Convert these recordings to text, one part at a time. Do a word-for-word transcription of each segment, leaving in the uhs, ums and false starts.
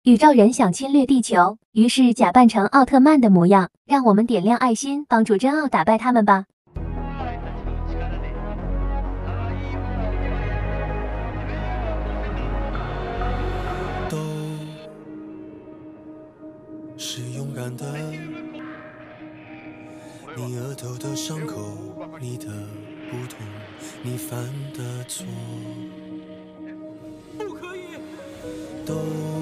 宇宙人想侵略地球，于是假扮成奥特曼的模样，让我们点亮爱心，帮助真奥打败他们吧。 都是勇敢的，你额头的伤口，你的不同，你犯的错， 不可以。 都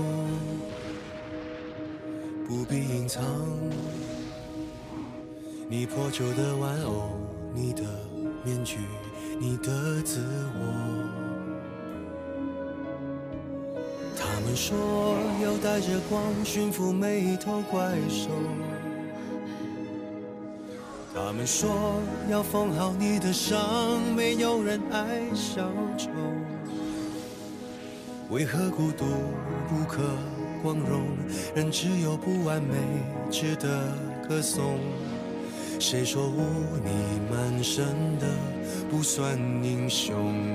不必隐藏，你破旧的玩偶，你的面具，你的自我。他们说要带着光驯服每一头怪兽，他们说要缝好你的伤，没有人爱小丑。为何孤独不可光荣，人只有不完美值得歌颂？谁说污泥满身的不算英雄？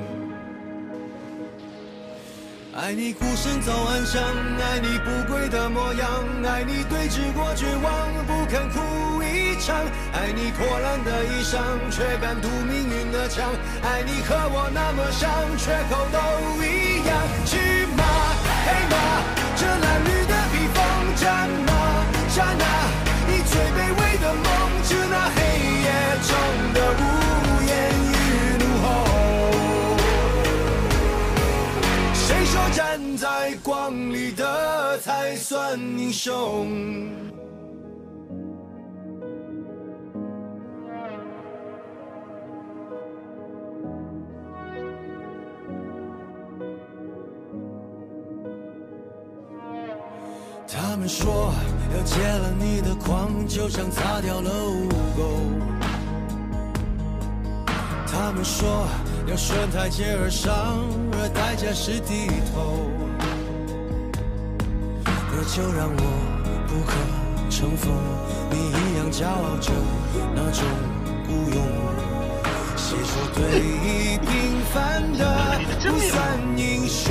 爱你孤身走暗巷，爱你不跪的模样，爱你对峙过绝望不肯哭一场，爱你破烂的衣裳却敢堵命运的枪，爱你和我那么像，缺口都一样。去马黑马，这褴褛的披风，战马战啊，你最卑微的梦，致那黑夜中的无言与怒吼。谁说站在光里的才算英雄？他们说要戒了你的狂，就像擦掉了污垢。他们说要顺台阶而上，而代价是低头。那就让我不可乘风，你一样骄傲着那种孤勇。谁说对弈平凡的不算英雄？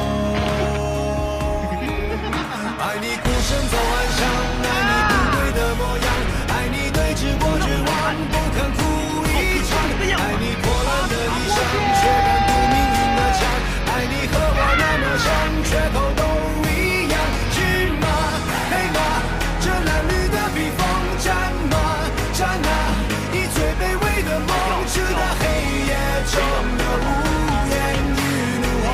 爱你孤身走暗巷，爱你不跪的模样，爱你对峙过绝望不肯哭一场，爱你破烂的衣裳却敢堵命运的枪，爱你和我那么像，缺口都一样。去马黑马，这褴褛的披风，战马战啊，以最卑微的梦，致那黑夜中的无言与怒吼。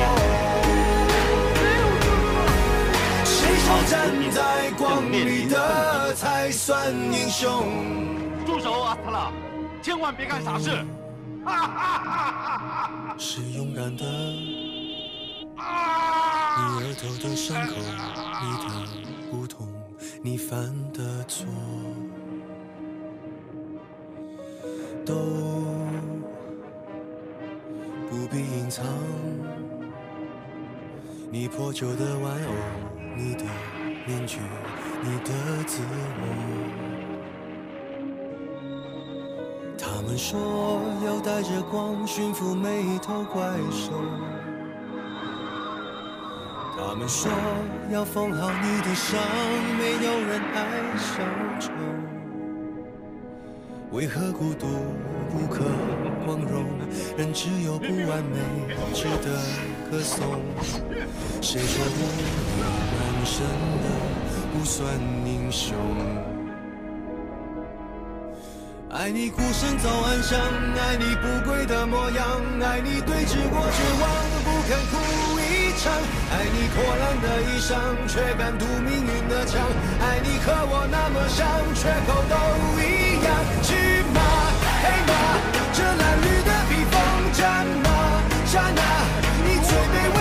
站在光里的才算英雄。 住手，阿斯特拉，千万别干傻事！哈哈哈哈哈！ 是勇敢的， 啊！ 你额头的伤口，你的不同，你犯的错，都不必隐藏。你破旧的玩偶，你的面具，你的自我。他们说要带着光驯服每一头怪兽，他们说要缝好你的伤，没有人爱小丑。为何孤独不可光荣，人只有不完美值得歌颂？谁说污泥满身的不算英雄？爱你孤身走暗巷，爱你不跪的模样，爱你对峙过绝望不肯哭一场，爱你破烂的衣裳却敢堵命运的枪，爱你和我那么像，缺口都一样。去马黑马，这褴褛的披风，战马战啊，你最卑微